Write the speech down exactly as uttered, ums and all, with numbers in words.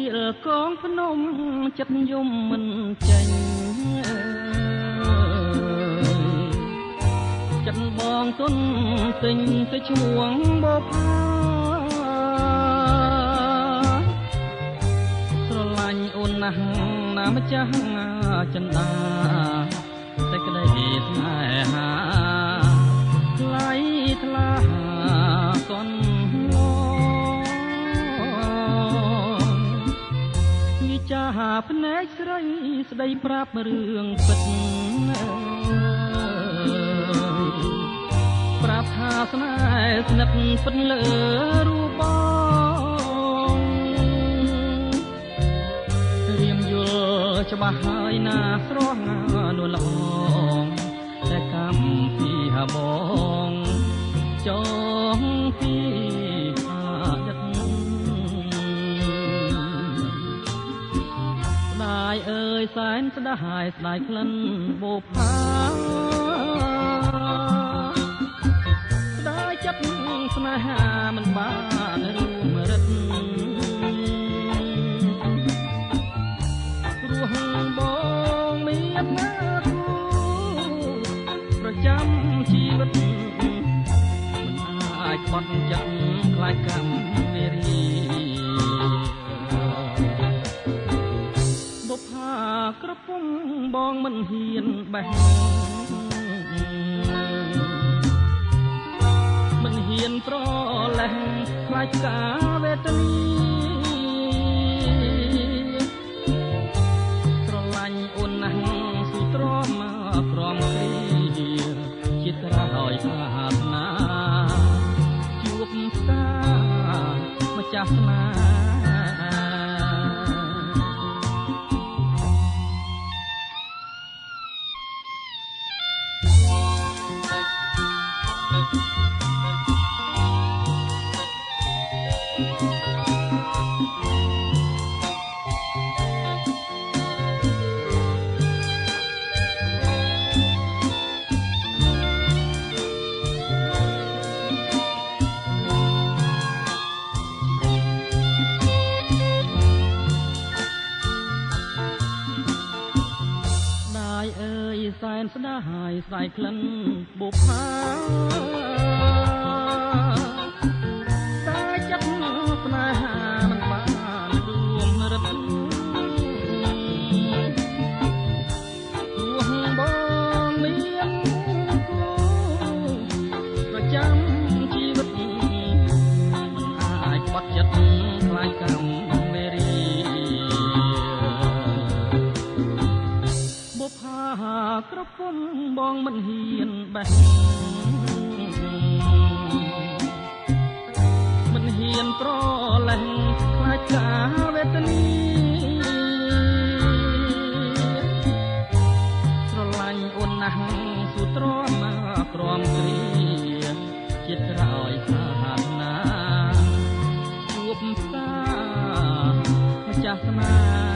លកងភ្នំចិត្តយំមិនចេញចិត្តបងទុនទិញទៅឈ្មោះបបផាស្រឡាញ់អូនណាស់ណាម្ចាស់ចិន្តាតែក្តីស្នេហាថ្លៃថ្លាកនចាភ្នែកស្រីស្ដីប្រាប់រឿងពិតប្រាប់ថាស្នេហ៍ស្និទ្ធពិតលើរូបបងរៀមយល់ច្បាស់ហើយណាស្រស់នួនល្អតែកម្មពីហបងចងពីអើយសែនស្ដាយស្ដាយក្លិនបបផាស្ដាយចិត្តស្នេហាមិនបានរួមរិទ្ធព្រោះបងមានណាគូប្រចាំជីវិតមិនអាចបត់ចិត្តខ្លាចកម្មនារីក្រពុំបងមិនហ៊ានបេះមិនហ៊ានប្រលេះខ្លាចការវេទនីស្រឡាញ់អូនណាស់សុទ្រាំក្រំគ្រីជាត្រាឲ្យប្រាថ្នាជួបផ្សារម្ចាស់ស្នាសែនស្ដាយស្ដាយក្លិនបុប្ផាតែចិត្តស្នេហាមិនបានរួមរិទ្ធព្រោះបងមានគូប្រចាំជីវិតមិនអាចបត់ចិត្តខ្លាចកម្មក្រពុំបងមិនហ៊ានបេះមិនហ៊ានប្រលេះខ្លាចការវេទនីស្រឡាញ់អូនណាស់សុទ្រាំក្រំគ្រីជាតិក្រោយសាធនាជួបផ្សារម្ចាស់ស្នា